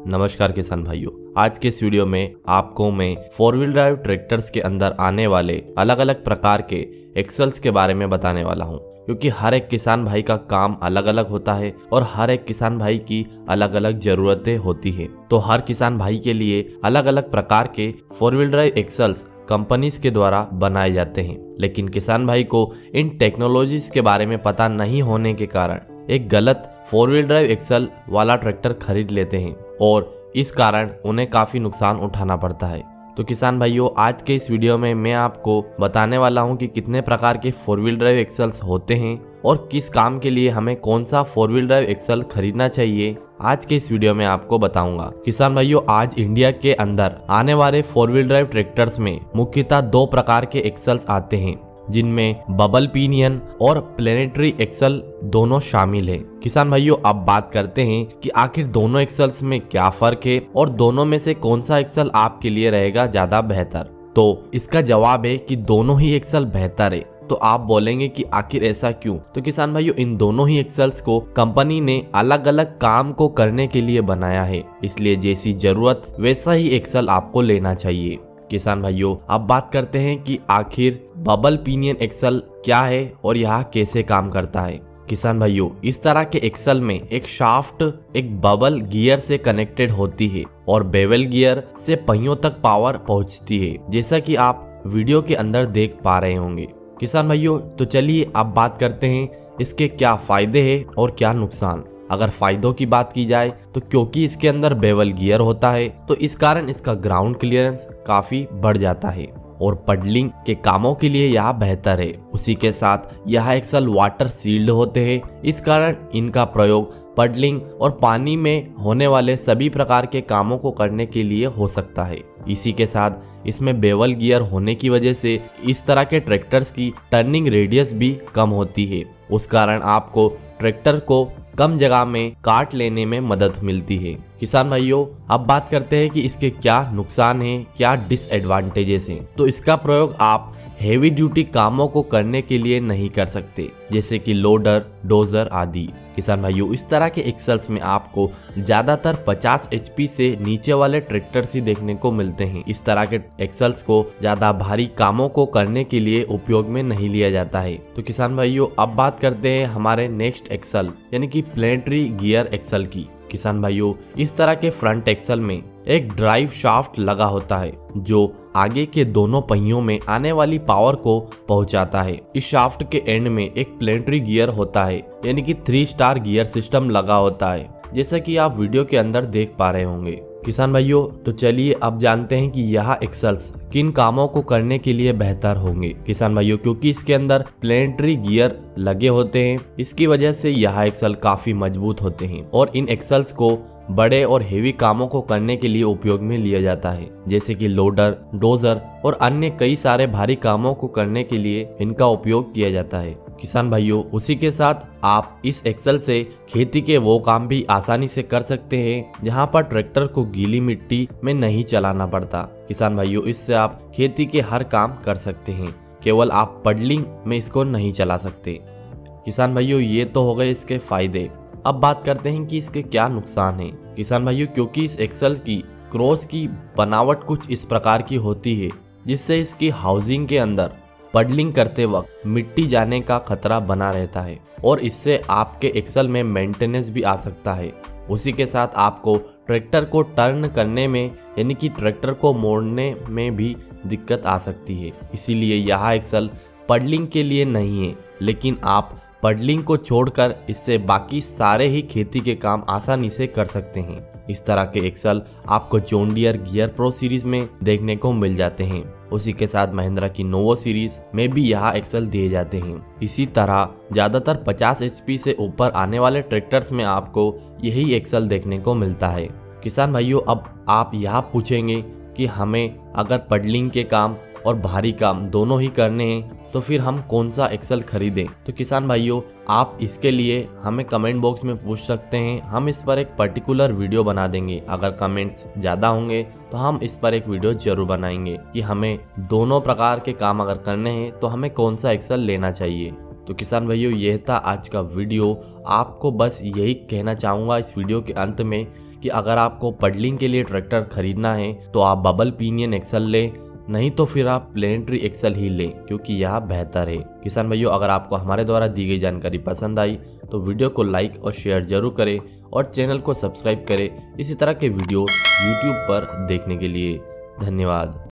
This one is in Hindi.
नमस्कार किसान भाइयों, आज के इस वीडियो में आपको मैं 4 व्हील ड्राइव ट्रैक्टर्स के अंदर आने वाले अलग अलग प्रकार के एक्सल्स के बारे में बताने वाला हूं, क्योंकि हर एक किसान भाई का काम अलग अलग होता है और हर एक किसान भाई की अलग अलग जरूरतें होती है। तो हर किसान भाई के लिए अलग अलग प्रकार के 4 व्हील ड्राइव एक्सल्स कंपनीज के द्वारा बनाए जाते हैं, लेकिन किसान भाई को इन टेक्नोलॉजीज के बारे में पता नहीं होने के कारण एक गलत 4 व्हील ड्राइव एक्सल वाला ट्रैक्टर खरीद लेते हैं और इस कारण उन्हें काफी नुकसान उठाना पड़ता है। तो किसान भाइयों, आज के इस वीडियो में मैं आपको बताने वाला हूं कि कितने प्रकार के 4 व्हील ड्राइव एक्सल्स होते हैं और किस काम के लिए हमें कौन सा 4 व्हील ड्राइव एक्सल खरीदना चाहिए। आज के इस वीडियो में आपको बताऊंगा। किसान भाइयों, आज इंडिया के अंदर आने वाले 4 व्हील ड्राइव ट्रैक्टर्स में मुख्यतः 2 प्रकार के एक्सल्स आते हैं, जिनमें बबल पिनियन और प्लेनेटरी एक्सल दोनों शामिल हैं। किसान भाइयों, अब बात करते हैं कि आखिर दोनों एक्सल्स में क्या फर्क है और दोनों में से कौन सा एक्सल आपके लिए रहेगा ज्यादा बेहतर। तो इसका जवाब है कि दोनों ही एक्सल बेहतर है। तो आप बोलेंगे कि आखिर ऐसा क्यों? तो किसान भाइयों, इन दोनों ही एक्सल्स को कंपनी ने अलग अलग काम को करने के लिए बनाया है, इसलिए जैसी जरूरत वैसा ही एक्सल आपको लेना चाहिए। किसान भाइयों, अब बात करते हैं कि आखिर बबल पिनियन एक्सल क्या है और यह कैसे काम करता है। किसान भाइयों, इस तरह के एक्सल में एक शाफ्ट एक बबल गियर से कनेक्टेड होती है और बेवल गियर से पहियों तक पावर पहुंचती है, जैसा कि आप वीडियो के अंदर देख पा रहे होंगे। किसान भाइयों, तो चलिए अब बात करते हैं इसके क्या फायदे हैं और क्या नुकसान। अगर फायदों की बात की जाए तो क्योंकि इसके अंदर बेवल गियर होता है तो इस कारण इसका ग्राउंड क्लियरेंस काफी बढ़ जाता है और पडलिंग के कामों के लिए यह बेहतर है। उसी के साथ यह एक्सल वाटर सील्ड होते हैं, इस कारण इनका प्रयोग पडलिंग और पानी में होने वाले सभी प्रकार के कामों को करने के लिए हो सकता है। इसी के साथ इसमें बेवल गियर होने की वजह से इस तरह के ट्रैक्टर्स की टर्निंग रेडियस भी कम होती है, उस कारण आपको ट्रैक्टर को कम जगह में काट लेने में मदद मिलती है। किसान भाइयों, अब बात करते हैं कि इसके क्या नुकसान हैं, क्या डिसएडवांटेजेस हैं। तो इसका प्रयोग आप हेवी ड्यूटी कामों को करने के लिए नहीं कर सकते, जैसे कि लोडर, डोजर आदि। किसान भाइयों, इस तरह के एक्सल्स में आपको ज्यादातर 50 HP से नीचे वाले ट्रैक्टर्स ही देखने को मिलते हैं। इस तरह के एक्सल्स को ज्यादा भारी कामों को करने के लिए उपयोग में नहीं लिया जाता है। तो किसान भाइयों, अब बात करते हैं हमारे नेक्स्ट एक्सल यानी कि प्लेनेटरी गियर एक्सल की। किसान भाइयों, इस तरह के फ्रंट एक्सल में एक ड्राइव शाफ्ट लगा होता है जो आगे के दोनों पहियों में आने वाली पावर को पहुंचाता है। इस शाफ्ट के एंड में एक प्लेनेटरी गियर होता है, यानी कि 3 स्टार गियर सिस्टम लगा होता है, जैसा कि आप वीडियो के अंदर देख पा रहे होंगे। किसान भाइयों, तो चलिए अब जानते हैं कि यह एक्सल्स किन कामों को करने के लिए बेहतर होंगे। किसान भाइयों, क्योंकि इसके अंदर प्लेनेटरी गियर लगे होते हैं, इसकी वजह से यह एक्सल काफी मजबूत होते हैं और इन एक्सल्स को बड़े और हेवी कामों को करने के लिए उपयोग में लिया जाता है, जैसे कि लोडर, डोजर और अन्य कई सारे भारी कामों को करने के लिए इनका उपयोग किया जाता है। किसान भाइयों, उसी के साथ आप इस एक्सल से खेती के वो काम भी आसानी से कर सकते हैं जहां पर ट्रैक्टर को गीली मिट्टी में नहीं चलाना पड़ता। किसान भाइयों, इससे आप खेती के हर काम कर सकते हैं, केवल आप पडलिंग में इसको नहीं चला सकते। किसान भाइयों, ये तो हो गए इसके फायदे। अब बात करते हैं कि इसके क्या नुकसान हैं। किसान भाइयों, क्योंकि इस एक्सल की क्रॉस की बनावट कुछ इस प्रकार की होती है जिससे इसकी हाउसिंग के अंदर पडलिंग करते वक्त मिट्टी जाने का खतरा बना रहता है और इससे आपके एक्सल में मेंटेनेंस भी आ सकता है। उसी के साथ आपको ट्रैक्टर को टर्न करने में यानी कि ट्रैक्टर को मोड़ने में भी दिक्कत आ सकती है। इसीलिए यह एक्सल पडलिंग के लिए नहीं है, लेकिन आप पडलिंग को छोड़कर इससे बाकी सारे ही खेती के काम आसानी से कर सकते हैं। इस तरह के एक्सल आपको John Deere gear pro series में देखने को मिल जाते हैं। उसी के साथ महिंद्रा की नोवो सीरीज में भी यह एक्सल दिए जाते हैं। इसी तरह ज्यादातर 50 HP से ऊपर आने वाले ट्रैक्टर्स में आपको यही एक्सल देखने को मिलता है। किसान भाइयों, अब आप यह पूछेंगे कि हमें अगर पडलिंग के काम और भारी काम दोनों ही करने हैं तो फिर हम कौन सा एक्सल खरीदें। तो किसान भाइयों, आप इसके लिए हमें कमेंट बॉक्स में पूछ सकते हैं, हम इस पर एक पर्टिकुलर वीडियो बना देंगे। अगर कमेंट्स ज़्यादा होंगे तो हम इस पर एक वीडियो जरूर बनाएंगे कि हमें दोनों प्रकार के काम अगर करने हैं तो हमें कौन सा एक्सल लेना चाहिए। तो किसान भाइयों, यह था आज का वीडियो। आपको बस यही कहना चाहूँगा इस वीडियो के अंत में कि अगर आपको पडलिंग के लिए ट्रैक्टर खरीदना है तो आप बबल पिनियन एक्सल लें, नहीं तो फिर आप प्लेनेटरी एक्सल ही लें क्योंकि यह बेहतर है। किसान भाइयों, अगर आपको हमारे द्वारा दी गई जानकारी पसंद आई तो वीडियो को लाइक और शेयर जरूर करें और चैनल को सब्सक्राइब करें इसी तरह के वीडियो यूट्यूब पर देखने के लिए। धन्यवाद।